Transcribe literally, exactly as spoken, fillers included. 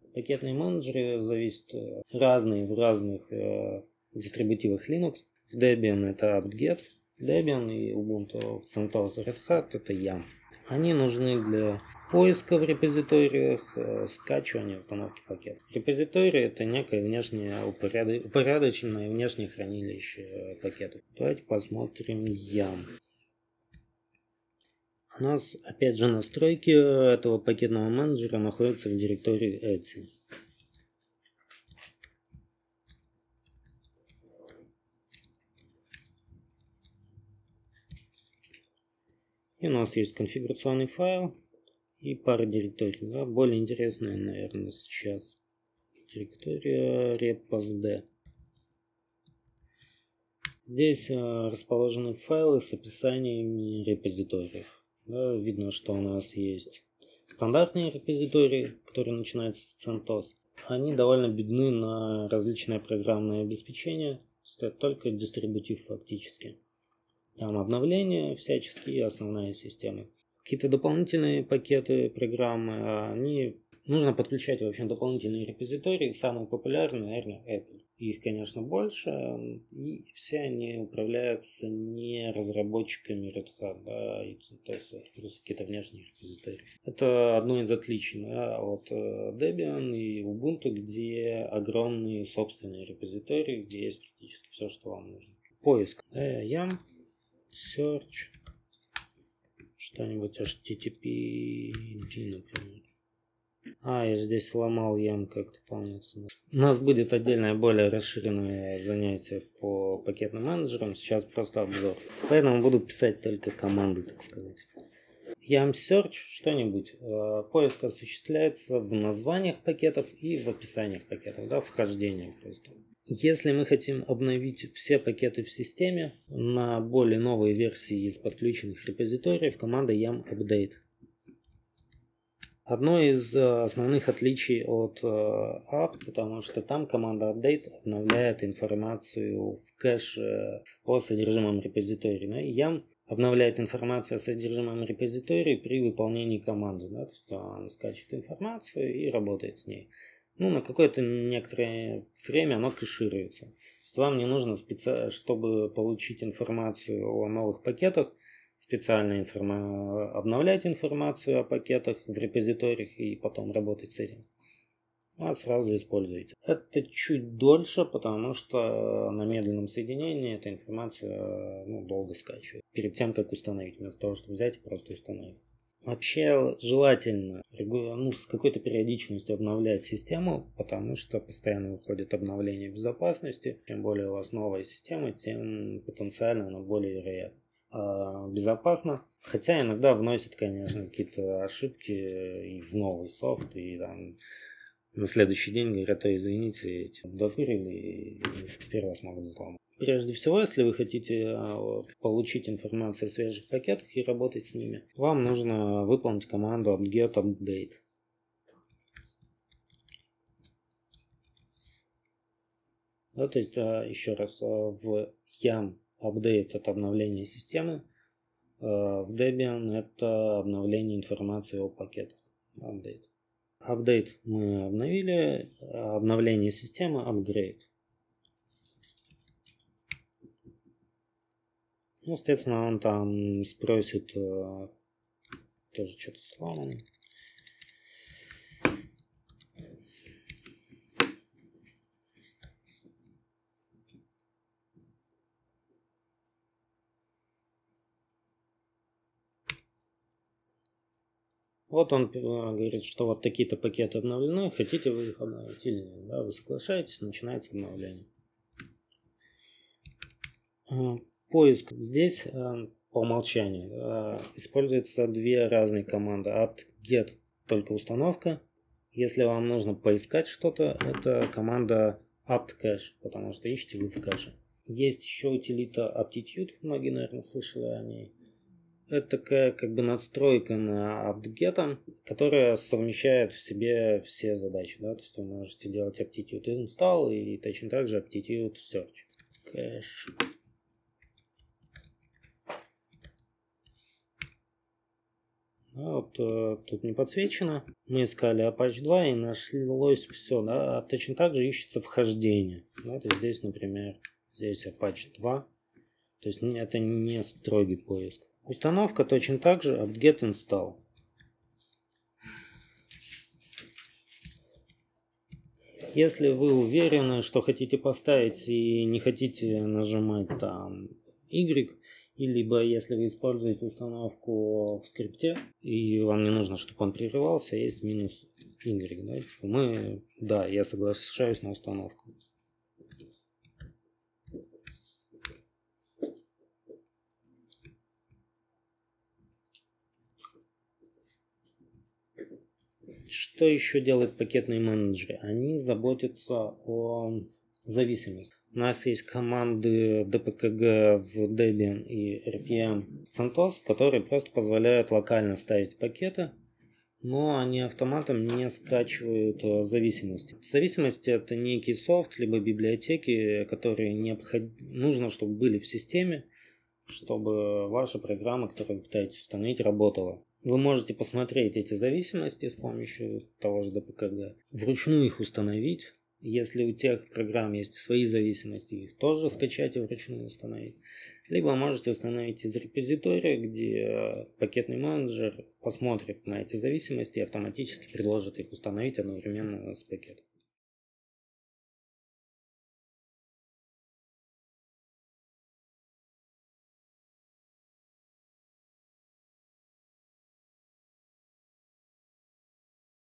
Пакетные менеджеры зависят разные в разных э, дистрибутивах Linux. В Debian это apt-get, Debian и Ubuntu, в CentOS Red Hat это yum. Они нужны для поиска в репозиториях, э, скачивания, установки пакетов. Репозиторий это некое внешнее упоряд... упорядоченное внешнее хранилище пакетов. Давайте посмотрим yum. У нас опять же настройки этого пакетного менеджера находятся в директории etc. И у нас есть конфигурационный файл и пара директорий. Да? Более интересная, наверное, сейчас директория repos.d. Здесь расположены файлы с описаниями репозиториев. Да? Видно, что у нас есть стандартные репозитории, которые начинаются с CentOS. Они довольно бедны на различное программное обеспечение. Это только дистрибутив фактически. Там обновления всяческие и основная система. Какие-то дополнительные пакеты программы, они нужно подключать, в общем, дополнительные репозитории. Самые популярные, наверное, Apple. Их, конечно, больше, и все они управляются не разработчиками Red Hat, да, и CentOS, просто какие-то внешние репозитории. Это одно из отличий, да, от Debian и Ubuntu, где огромные собственные репозитории, где есть практически все, что вам нужно. Поиск. Да, yum, search, что-нибудь эйч ти ти пи, например. А, я здесь сломал yum как-то полноценно. У нас будет отдельное, более расширенное занятие по пакетным менеджерам. Сейчас просто обзор. Поэтому буду писать только команды, так сказать. yum search, что-нибудь. Поиск осуществляется в названиях пакетов и в описаниях пакетов, да, вхождение просто. Если мы хотим обновить все пакеты в системе на более новые версии из подключенных репозиториев, команда yum update. Одно из основных отличий от apt, потому что там команда update обновляет информацию в кэше о содержимом репозитория. yum обновляет информацию о содержимом репозитория при выполнении команды. Да? То есть он скачивает информацию и работает с ней. Ну, на какое-то некоторое время оно кэшируется. То есть вам не нужно, специ... чтобы получить информацию о новых пакетах, специально информа... обновлять информацию о пакетах в репозиториях и потом работать с этим. А сразу используете. Это чуть дольше, потому что на медленном соединении эта информация ну, долго скачивает. Перед тем, как установить, вместо того, чтобы взять и просто установить. Вообще желательно ну, с какой-то периодичностью обновлять систему, потому что постоянно выходит обновление безопасности. Чем более у вас новая система, тем потенциально она более вероятна. А безопасно. Хотя иногда вносят, конечно, какие-то ошибки и в новый софт, и там на следующий день говорят, а извините, эти докурили, и теперь вас могут взломать. Прежде всего, если вы хотите получить информацию о свежих пакетах и работать с ними, вам нужно выполнить команду apt-get update. Да, то есть, еще раз, в yum update это обновление системы, в Debian это обновление информации о пакетах. Update. Update мы обновили, обновление системы upgrade. Ну, соответственно, он там спросит э, тоже что-то сломано. Вот он э, говорит, что вот такие-то пакеты обновлены, хотите вы их обновить или нет. Да, вы соглашаетесь, начинается обновление. Поиск. Здесь э, по умолчанию э, используются две разные команды. apt-get только установка. Если вам нужно поискать что-то, это команда apt-cache, потому что ищете вы в кэше. Есть еще утилита aptitude, многие, наверное, слышали о ней. Это такая как бы надстройка на apt-get, которая совмещает в себе все задачи. Да? То есть вы можете делать aptitude install и точно так же aptitude search. Cache. А вот э, тут не подсвечено. Мы искали Apache два и нашлось все, да. А точно так же ищется вхождение. Да, то есть здесь, например, здесь Apache два. То есть это не строгий поиск. Установка точно так же apt-get install. Если вы уверены, что хотите поставить и не хотите нажимать там Y, и либо если вы используете установку в скрипте, и вам не нужно, чтобы он прерывался, есть минус Y. Да? Мы, да, я соглашаюсь на установку. Что еще делают пакетные менеджеры? Они заботятся о зависимости. У нас есть команды ди пи кей джи в Debian и эр пи эм CentOS, которые просто позволяют локально ставить пакеты, но они автоматом не скачивают зависимости. Зависимости — это некий софт, либо библиотеки, которые необход... нужно, чтобы были в системе, чтобы ваша программа, которую вы пытаетесь установить, работала. Вы можете посмотреть эти зависимости с помощью того же ди пи кей джи, вручную их установить. Если у тех программ есть свои зависимости, их тоже скачать и вручную установить. Либо можете установить из репозитория, где пакетный менеджер посмотрит на эти зависимости и автоматически предложит их установить одновременно с пакетом.